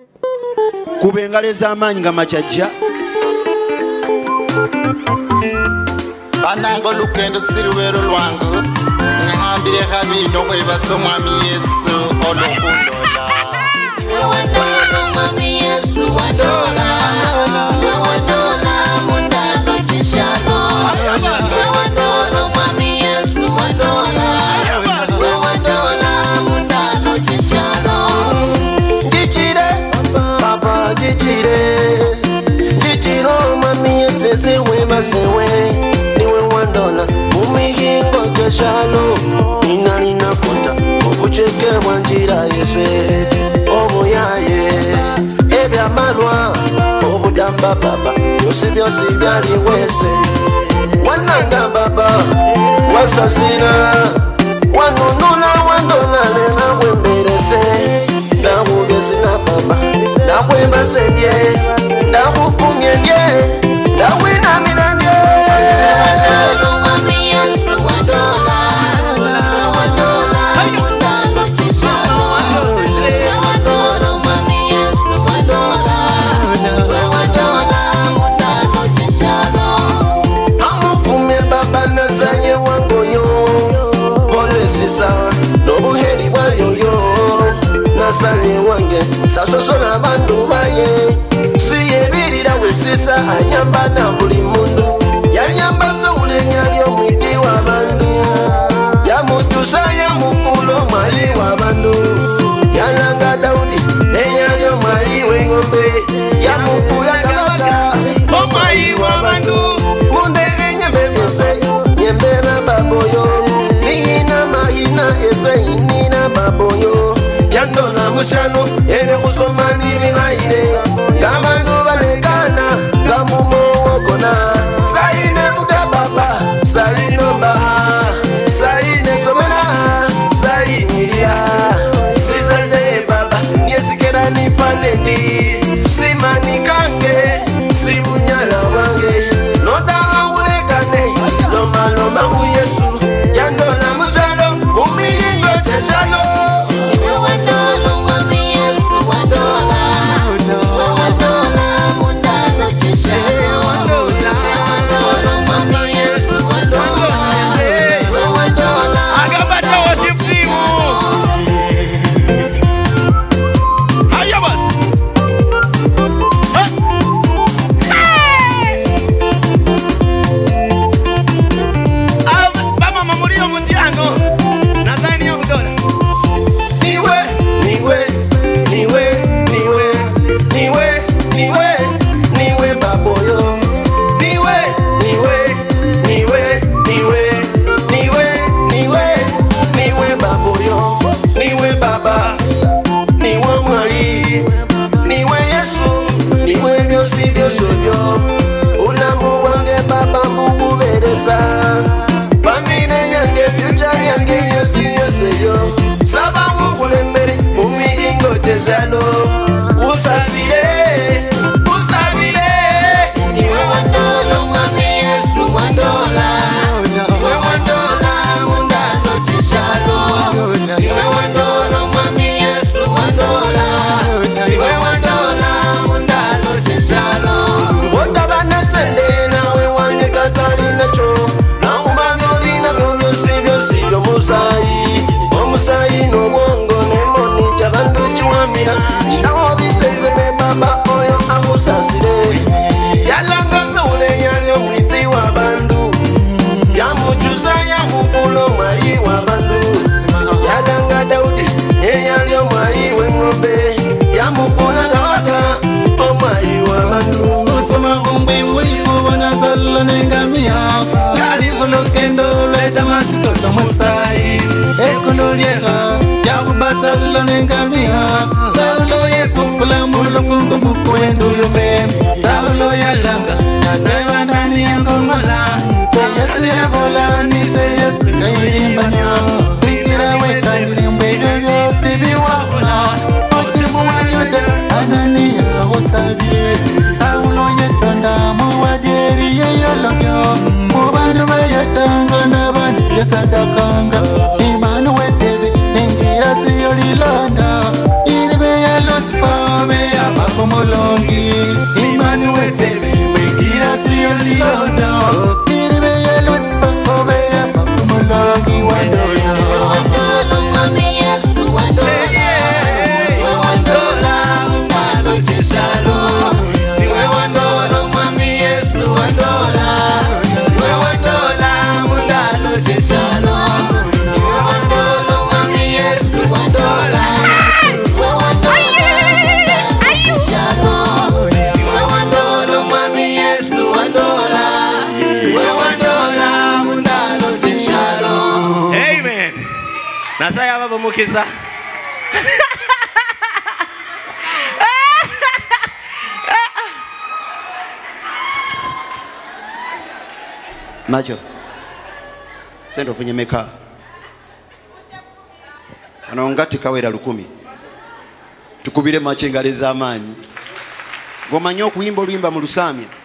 Kubengale z'amaanyi nga machajja banango lukendo siruwero lwangu ngambire kabino kwebasa omwami Yesu olukundola mwami Yesu wandola wandola mundalo chishalo wandola mwami Yesu wandola mundalo chishalo Jichire Papa Jichire mwami Yesu sewe masewe niwe wandola umihingo chishalo inalina kota obucheke bwanjira Yesu obuyaye ebyamalwa obudamba baba byose byali wese wananga baba wasasina wanunula wandola lena wemberese ndabubesina baba ndabwembasendye ndabufungendye ndabwinamirandye mwami Yesu wandola mundalo chishalo wandola mwami Yesu wandola mundalo chishalo amufume baba nasanye wangonyo olesisa nobuheri bwayoyo nasanye wange sasosola bandu baye siyebirira wesisa anyamba na buli mundu yanyambaza ulenya ly'omwiti w'abandu yamutusa yamufulo mwali w'abandu yalanga Daudi enya ly'omwali w'engombe yamufula kabaka omwali w'abandu mundege nyembegeze nyembera baboyo nina mahina ese nina baboyo yandola mushano ere kusoma nibinaire ngabandu balekana ngamumowokona saine buga baba saine mbaha saine somena sainiria sizaje baba nyesikera nipanendi simanikange sibunyala wange nodahaulekane lomaloma mu Yesu yandola mushano umihingo cheshalo ulamu wange baba mbuguberesa bamine yange future yange yoseyo saba mukulembere mumihingo tezalo usasire iwe wandola mwami Yesu wandola mundalo chishalo iwe wandola mwami Yesu wandola mundalo chishalo otabanasende nawe wange katali nacho naumamyolina byomyosi byomusayi omusayi n'obwongo nemoni tabandu kiwamira mulungi imani wetebe mwengira siyo lilondo iribe yelwesa obeya mulungi wandola Wandola mwami Yesu wandola Iwe wandola undalo cheshalo Iwe wandola mwami Yesu wandola Iwe wandola undalo cheshalo Iwe wandola mwami Yesu wandola Iwe wandola undalo cheshalo Iwe wandola mwami Yesu wandola Iwe wandola undalo cheshalo. Amen. Nasaya baba mukisa. Macho. Sendo funye meka. Anaongati kawera 10. Tukubire machengaleza amanyi. Gomanyo kuimba oluyimba mu Lusamya.